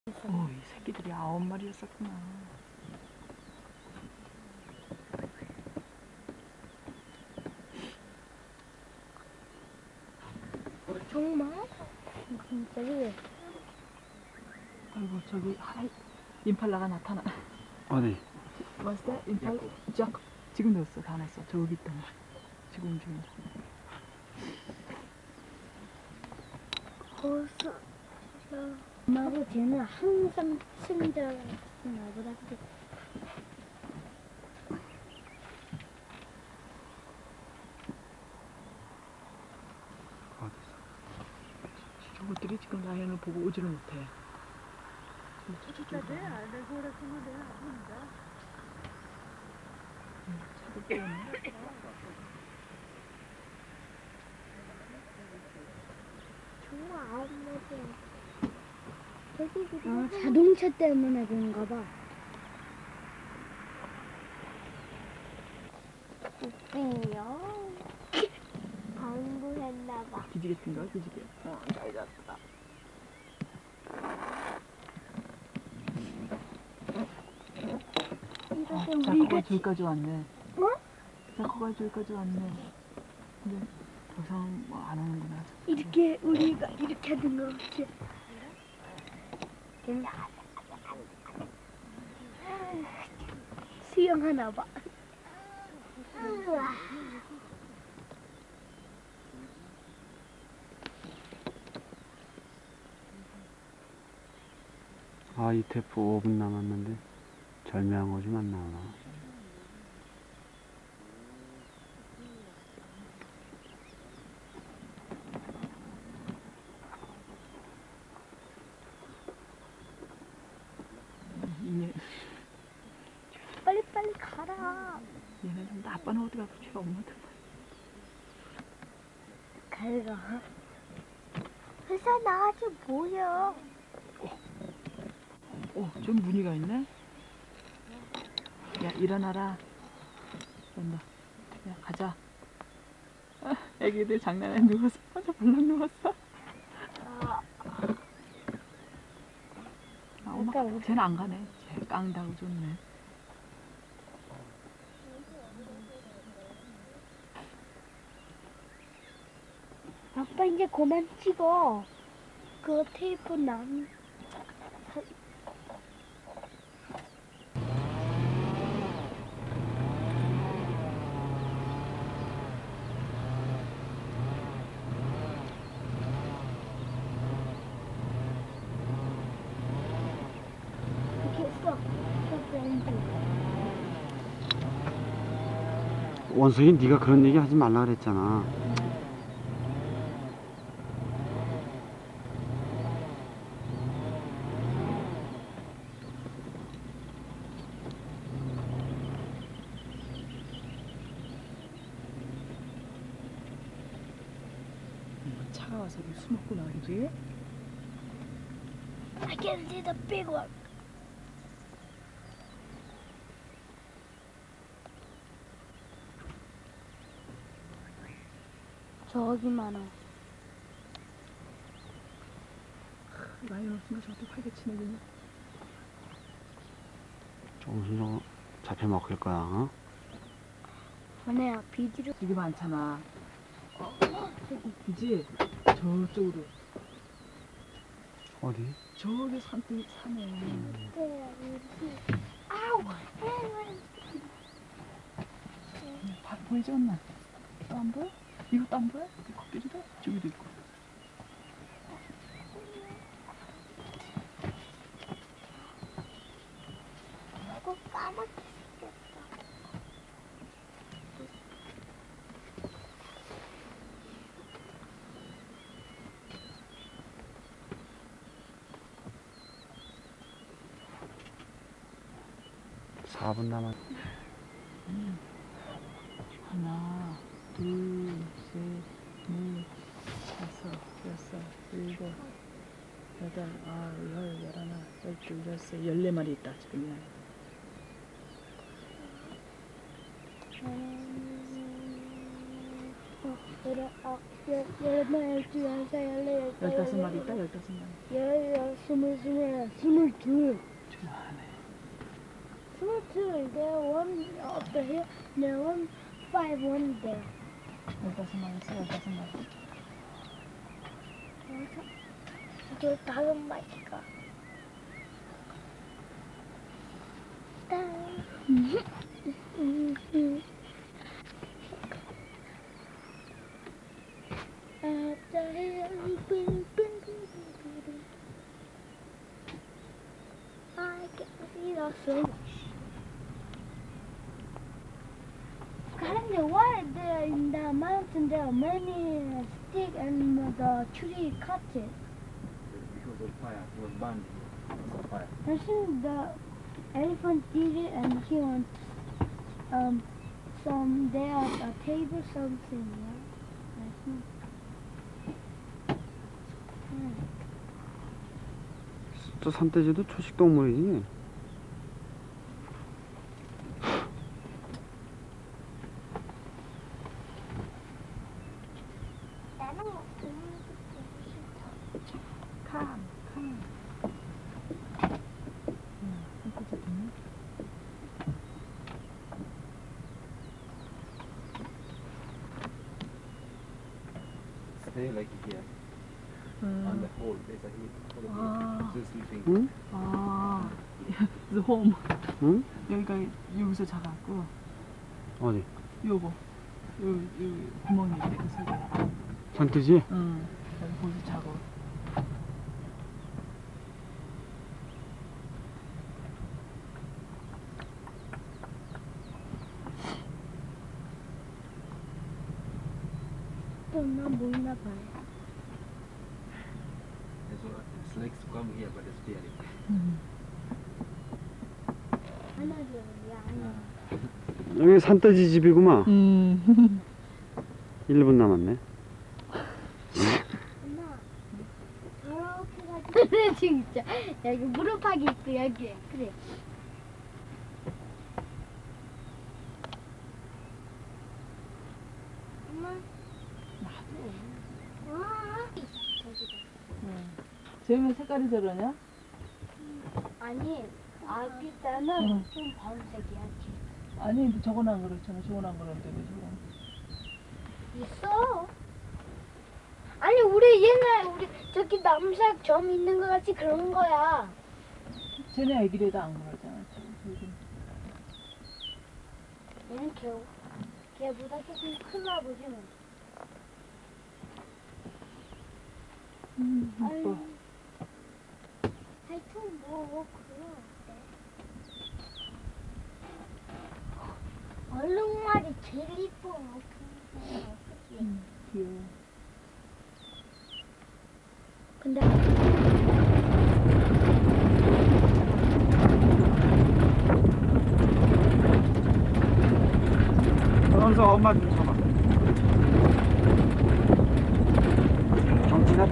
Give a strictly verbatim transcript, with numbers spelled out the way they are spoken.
어, 이 새끼들이 아홉 마리였었구나. 정말? 진짜지? 아이고, 저기 하이 임팔라가 나타나. 어디? 왔을 때 임팔 쫙 지금 넣었어. 다 넣었어. 저기 있던 거. 지금 움직인다. 벌써 엄마하고 쟤는 항상 승자가 나보다. 어디서? 저것들이 지금 라이언을 보고 오지를 못해. 저쪽으로. 응, 차도 빼었네. 정말 아홉 마리야. 아, 자동차 때문에 그런가 봐. 웃기요. 방구했나 봐. 기지개 핀 거야, 기지개. 어, 잘 잤다. 아, 이렇게 자코가 우리가 저기까지 왔네. 어? 자코가 저기까지 왔네. 근데 더 이상 뭐 안 오는구나. 이렇게 우리가 이렇게 하는 거 같지? 수영하나 봐. 아, 이 테프 오 분 남았는데 절묘한 거 좀 안 나오나? 얘, 빨리 빨리 가라. 얘네 좀 아빠는 어디 가고 싶어 엄마들. 가가. 회사 나가지 뭐야? 어, 좀 무늬가 있네. 야, 일어나라. 온다. 야, 가자. 아, 애기들 장난에 누워서 혼자 벌렁 누웠어. 아, 엄마, 쟤는 안 가네. 쟤 깡다고 좋네. 아빠 이제 그만 찍어. 그 테이프 남. 이렇게 써. 원석이 네가 그런 얘기 하지 말라 그랬잖아. 차가 와서 숨었구나, 그지? I can see the big one. 저기 많아. 라이언 없으면 저렇게 활개 치네, 그냥. 조금씩 조금 잡혀 먹힐 거야. 어? 아니야, 비디로. 되게 많잖아. 그지? 저쪽으로. 어디? 저기 산뜻 산에. 아우! 다 보이지 않나? 또 안 보여? 이것도 안 보여? 이 코끼리도? 저기도 있고. 꼭 까맣게 생겼다. 사 분 남았. 음. 하나, 둘, 셋, 넷, 다섯, 여섯, 일곱, 여덟, 아홉, 열, 열하나, 열둘, 열세, 열네 마리 있다 지금. 음, 어, 열아, 아, 열, 열하나, 열두, 열세, 열네, 열다섯, 열다섯 마리 열여섯, 있다, 열다섯 마리. 열여덟, 스물, 스물하나, 스물둘. 좋아하네. 스물둘. There one up the hill. There one five one there. 열다섯 마리 있어, 열다섯 마리. 저 다섯 마리가. 땅. Up the hill, bing, bing, bing, bing, bing. I can see the finish. Kinda what there in the mountain there are many sticks and the tree cut it. Because of fire, it was burned. Because of fire. I think the elephant did it and he wants um some there a table something, yeah. I think. Hmm. 저 산돼지도 초식 동물이지. 나는 그런 거 싫다. 칸, 칸. 응, 손톱 있네. Stay like here. On 음. the hole, there's a hole. Hole Ah. here. Still sleeping. 응? 아, the home. 응? 여기가 여기서 자갖고 어디? 요거 요, 요 구멍이 있대 그 속에. 산돼지? 응. 여기 거기서 자고. 또난 모이나 봐요. There's one- It's like to come here, but it's fearing. 음. 하나도 아니야. 여기 산돼지 집이구만. 음. 일 분 남았네. 엄마, 저렇게 가지고 진짜 여기 무릎팍이 있고 여기 그래. 엄마, 아, 저기다. 쟤왜 색깔이 저러냐? 아니, 아기다는 응. 좀 밤색이야. 아니 저건 안 그렇잖아. 저건 안 그런데 왜 저건? 있어. 아니 우리 옛날 우리 저기 남색 점 있는 거 같이 그런 거야. 쟤네 애기래도 안 그러잖아. 저기. 얘는 걔 걔보다 조금 큰가 보지 뭐. 음, 아유. 예뻐. 하여튼 뭐 그래. 얼룩말이 제일 이뻐. 음, 귀여워. 근데 그러면서 엄마 좀 잡아.